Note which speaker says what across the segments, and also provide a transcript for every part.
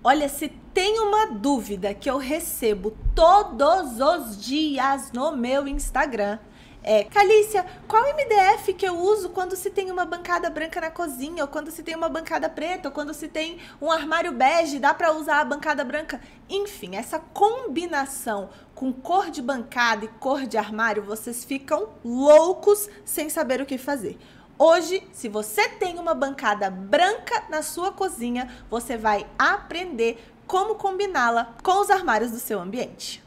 Speaker 1: Olha, se tem uma dúvida que eu recebo todos os dias no meu Instagram, Calícia, qual MDF que eu uso quando se tem uma bancada branca na cozinha, ou quando se tem uma bancada preta, ou quando se tem um armário bege, dá pra usar a bancada branca? Enfim, essa combinação com cor de bancada e cor de armário, vocês ficam loucos sem saber o que fazer. Hoje, se você tem uma bancada branca na sua cozinha, você vai aprender como combiná-la com os armários do seu ambiente.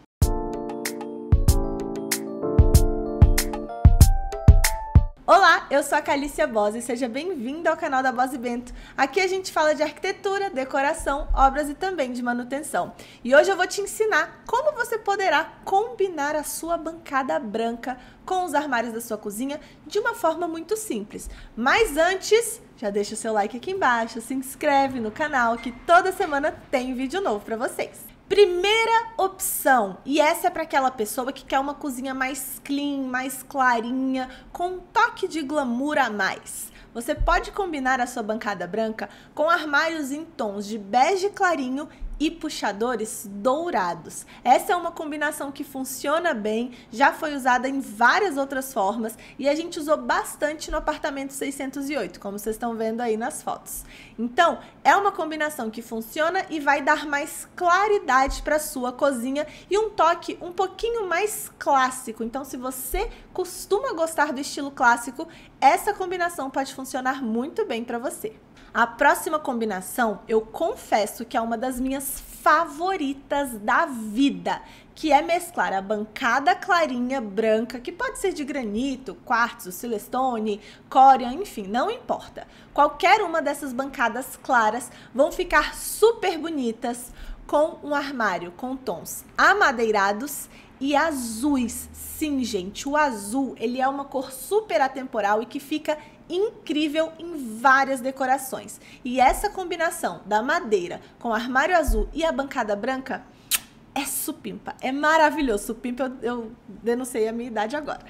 Speaker 1: Olá, eu sou a Calícia Bose e seja bem-vindo ao canal da Bose Bento. Aqui a gente fala de arquitetura, decoração, obras e também de manutenção. E hoje eu vou te ensinar como você poderá combinar a sua bancada branca com os armários da sua cozinha de uma forma muito simples. Mas antes, já deixa o seu like aqui embaixo, se inscreve no canal que toda semana tem vídeo novo para vocês. Primeira opção, e essa é para aquela pessoa que quer uma cozinha mais clean, mais clarinha, com um toque de glamour a mais. Você pode combinar a sua bancada branca com armários em tons de bege clarinho e puxadores dourados. Essa é uma combinação que funciona bem, já foi usada em várias outras formas e a gente usou bastante no apartamento 608, como vocês estão vendo aí nas fotos. Então, é uma combinação que funciona e vai dar mais claridade para a sua cozinha e um toque um pouquinho mais clássico. Então, se você costuma gostar do estilo clássico, essa combinação pode funcionar muito bem para você. A próxima combinação, eu confesso que é uma das minhas favoritas da vida, que é mesclar a bancada clarinha branca, que pode ser de granito, quartzo, silestone, corian, enfim, não importa. Qualquer uma dessas bancadas claras vão ficar super bonitas com um armário com tons amadeirados e azuis. Sim, gente, o azul, ele é uma cor super atemporal e que fica incrível em várias decorações. E essa combinação da madeira com o armário azul e a bancada branca é supimpa, é maravilhoso. Supimpa, eu denunciei a minha idade agora.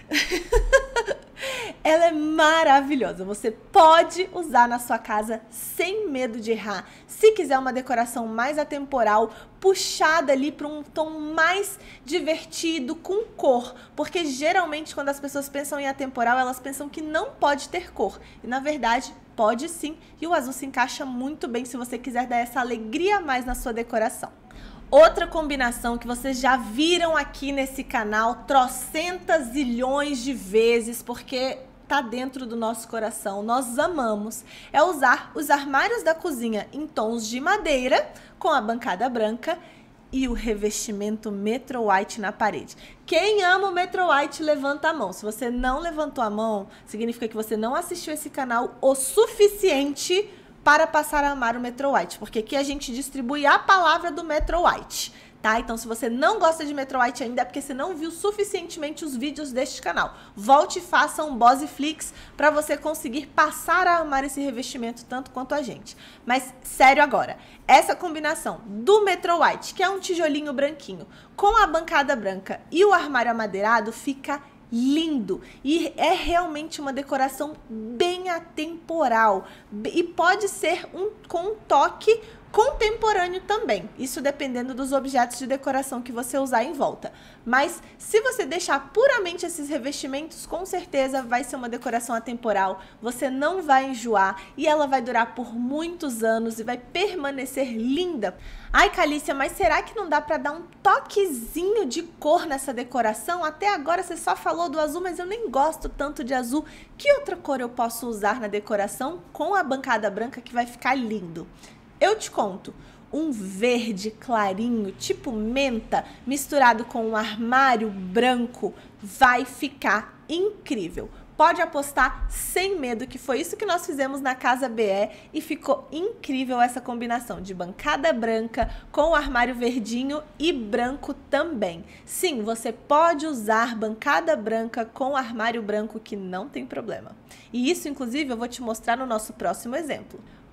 Speaker 1: Ela é maravilhosa, você pode usar na sua casa sem medo de errar. Se quiser uma decoração mais atemporal, puxada ali para um tom mais divertido, com cor. Porque geralmente quando as pessoas pensam em atemporal, elas pensam que não pode ter cor. E na verdade, pode sim, e o azul se encaixa muito bem se você quiser dar essa alegria a mais na sua decoração. Outra combinação que vocês já viram aqui nesse canal trocentas zilhões de vezes, porque tá dentro do nosso coração, nós amamos, é usar os armários da cozinha em tons de madeira, com a bancada branca e o revestimento Metro White na parede. Quem ama o Metro White, levanta a mão. Se você não levantou a mão, significa que você não assistiu esse canal o suficiente para passar a amar o Metro White, porque aqui a gente distribui a palavra do Metro White, tá? Então, se você não gosta de Metro White ainda, é porque você não viu suficientemente os vídeos deste canal. Volte e faça um Boseflix para você conseguir passar a amar esse revestimento tanto quanto a gente. Mas, sério agora, essa combinação do Metro White, que é um tijolinho branquinho, com a bancada branca e o armário amadeirado, fica lindo e é realmente uma decoração bem atemporal e pode ser com um toque contemporâneo também, isso dependendo dos objetos de decoração que você usar em volta. Mas se você deixar puramente esses revestimentos, com certeza vai ser uma decoração atemporal, você não vai enjoar e ela vai durar por muitos anos e vai permanecer linda. Ai, Calícia, mas será que não dá para dar um toquezinho de cor nessa decoração? Até agora você só falou do azul, mas eu nem gosto tanto de azul. Que outra cor eu posso usar na decoração com a bancada branca que vai ficar lindo? Eu te conto, um verde clarinho, tipo menta, misturado com um armário branco, vai ficar incrível. Pode apostar sem medo que foi isso que nós fizemos na Casa BE e ficou incrível essa combinação de bancada branca com o armário verdinho e branco também. Sim, você pode usar bancada branca com armário branco que não tem problema. E isso, inclusive, eu vou te mostrar no nosso próximo exemplo.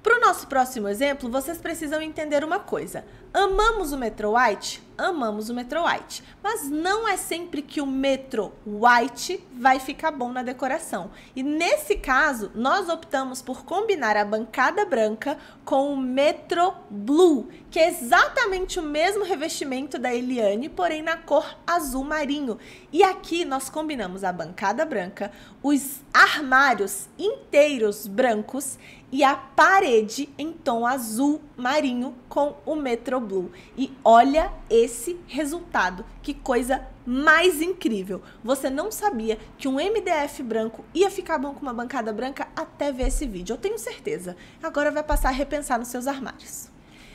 Speaker 1: Para o nosso próximo exemplo, vocês precisam entender uma coisa. Amamos o Metro White? Amamos o Metro White, mas não é sempre que o Metro White vai ficar bom na decoração. E nesse caso, nós optamos por combinar a bancada branca com o Metro Blue, que é exatamente o mesmo revestimento da Eliane, porém na cor azul marinho. E aqui nós combinamos a bancada branca, os armários inteiros brancos e a parede em tom azul marinho com o Metro Blue. E olha esse resultado, que coisa mais incrível. Você não sabia que um MDF branco ia ficar bom com uma bancada branca até ver esse vídeo, eu tenho certeza. Agora vai passar a repensar nos seus armários.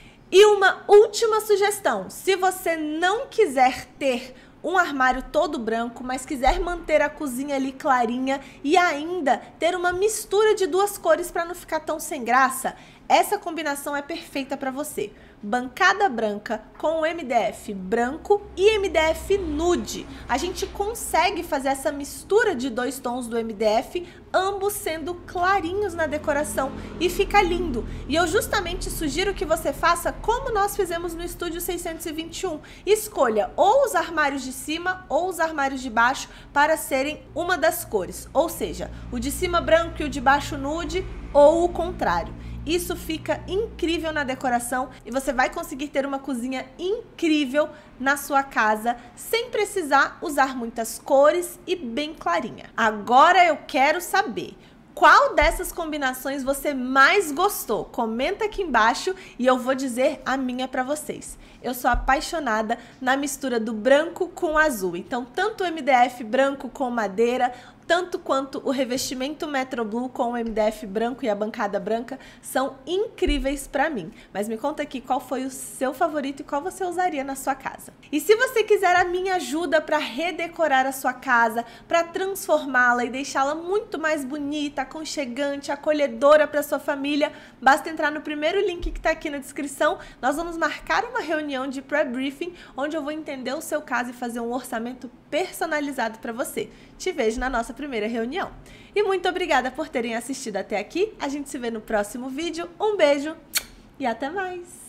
Speaker 1: E uma última sugestão, se você não quiser ter um armário todo branco, mas quiser manter a cozinha ali clarinha e ainda ter uma mistura de duas cores para não ficar tão sem graça, essa combinação é perfeita para você. Bancada branca com o MDF branco e MDF nude. A gente consegue fazer essa mistura de dois tons do MDF, ambos sendo clarinhos na decoração, e fica lindo. E eu justamente sugiro que você faça como nós fizemos no Estúdio 621. Escolha ou os armários de cima ou os armários de baixo para serem uma das cores. Ou seja, o de cima branco e o de baixo nude, ou o contrário. Isso fica incrível na decoração e você vai conseguir ter uma cozinha incrível na sua casa sem precisar usar muitas cores e bem clarinha. Agora eu quero saber qual dessas combinações você mais gostou. Comenta aqui embaixo e eu vou dizer a minha pra vocês. Eu sou apaixonada na mistura do branco com o azul. Então, tanto o MDF branco com madeira, tanto quanto o revestimento Metro Blue com o MDF branco e a bancada branca são incríveis pra mim. Mas me conta aqui qual foi o seu favorito e qual você usaria na sua casa. E se você quiser a minha ajuda para redecorar a sua casa, para transformá-la e deixá-la muito mais bonita, aconchegante, acolhedora para sua família, basta entrar no primeiro link que está aqui na descrição. Nós vamos marcar uma reunião de pré-briefing, onde eu vou entender o seu caso e fazer um orçamento personalizado para você. Te vejo na nossa primeira reunião. E muito obrigada por terem assistido até aqui. A gente se vê no próximo vídeo. Um beijo e até mais!